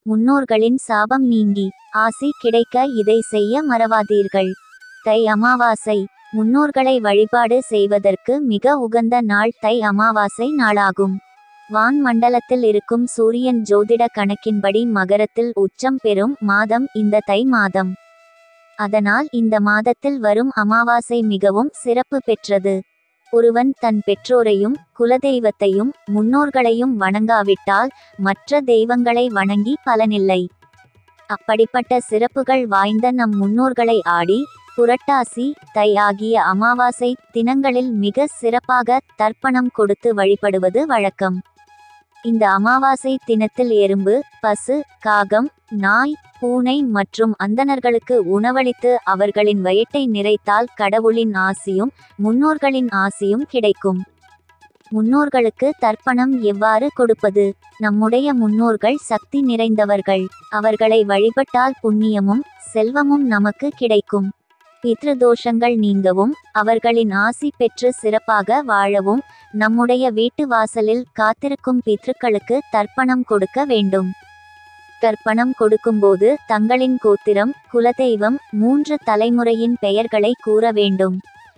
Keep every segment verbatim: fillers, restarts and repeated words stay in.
முன்னோர்களின் சாபம் நீங்கி ஆசி கிடைக்க இதை செய்ய மறவாதீர்கள். தை அமாவாசை முன்னோர்களை வழிபாடு செய்வதற்கு மிக உகந்த நாள் தை அமாவாசை நாளாகும். வான் மண்டலத்தில் இருக்கும் சூரியன் ஜோதிட கணக்கின்படி மகரத்தில் உச்சம் பெறும் மாதம் இந்த தை மாதம். அதனால் இந்த மாதத்தில் வரும் அமாவாசை மிகவும் சிறப்பு பெற்றது. ஒருவன் தன் பெற்றோரையும் குலதெய்வத்தையும் முன்னோர்களையும் வணங்காவிட்டால் மற்ற தெய்வங்களை வணங்கி பலனில்லை. அப்படிப்பட்ட சிறப்புகள் வாய்ந்த நம் முன்னோர்களை ஆடி புரட்டாசி தை ஆகிய அமாவாசை தினங்களில் மிக சிறப்பாக தர்ப்பணம் கொடுத்து வழிபடுவது வழக்கம். இந்த அமாவாசை தினத்தில் எறும்பு, பசு, காகம், நாய், பூனை மற்றும் அந்தணர்களுக்கு உணவளித்து அவர்களின் வயிற்றை நிறைத்தால் கடவுளின் ஆசியும் முன்னோர்களின் ஆசியும் கிடைக்கும். முன்னோர்களுக்கு தர்ப்பணம் எவ்வாறு கொடுப்பது? நம்முடைய முன்னோர்கள் சக்தி நிறைந்தவர்கள். அவர்களை வழிபட்டால் புண்ணியமும் செல்வமும் நமக்கு கிடைக்கும். பித்ருதோஷங்கள் நீங்கவும் அவர்களின் ஆசி பெற்று சிறப்பாக வாழவும் நம்முடைய வீட்டு வாசலில் காத்திருக்கும் பித்ருக்களுக்கு தர்ப்பணம் கொடுக்க வேண்டும். தர்ப்பணம் கொடுக்கும்போது தங்களின் கோத்திரம், குலதெய்வம், மூன்று தலைமுறையின் பெயர்களை கூற வேண்டும்.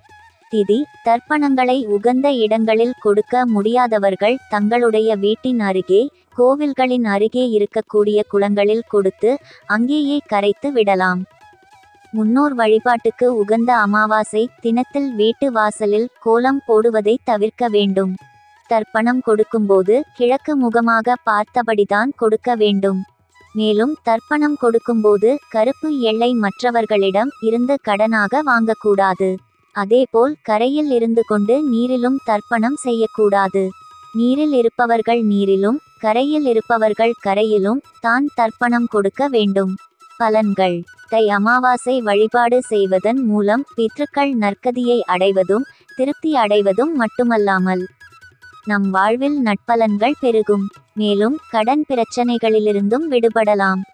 திதி தர்ப்பணங்களை உகந்த இடங்களில் கொடுக்க முடியாதவர்கள் தங்களுடைய வீட்டின் அருகே, கோவில்களின் அருகே இருக்கக்கூடிய குளங்களில் கொடுத்து அங்கேயே கரைத்து விடலாம். முன்னோர் வழிபாட்டுக்கு உகந்த அமாவாசை தினத்தில் வீட்டு வாசலில் கோலம் போடுவதை தவிர்க்க வேண்டும். தர்ப்பணம் கொடுக்கும்போது கிழக்கு முகமாக பார்த்தபடிதான் கொடுக்க வேண்டும். மேலும் தர்ப்பணம் கொடுக்கும்போது கருப்பு எள்ளை மற்றவர்களிடம் இருந்து கடனாக வாங்கக்கூடாது. அதேபோல் கரையில் இருந்து கொண்டு நீரிலும் தர்ப்பணம் செய்யக்கூடாது. நீரில் இருப்பவர்கள் நீரிலும் கரையில் இருப்பவர்கள் கரையிலும் தான் தர்ப்பணம் கொடுக்க வேண்டும். பலன்கள் தை அமாவாசை வழிபாடு செய்வதன் மூலம் பித்ருக்கள் நற்கதியை அடைவதும் திருப்தி அடைவதும் மட்டுமல்லாமல் நம் வாழ்வில் நட்பலன்கள் பெருகும். மேலும் கடன் பிரச்சனைகளிலிருந்தும் விடுபடலாம்.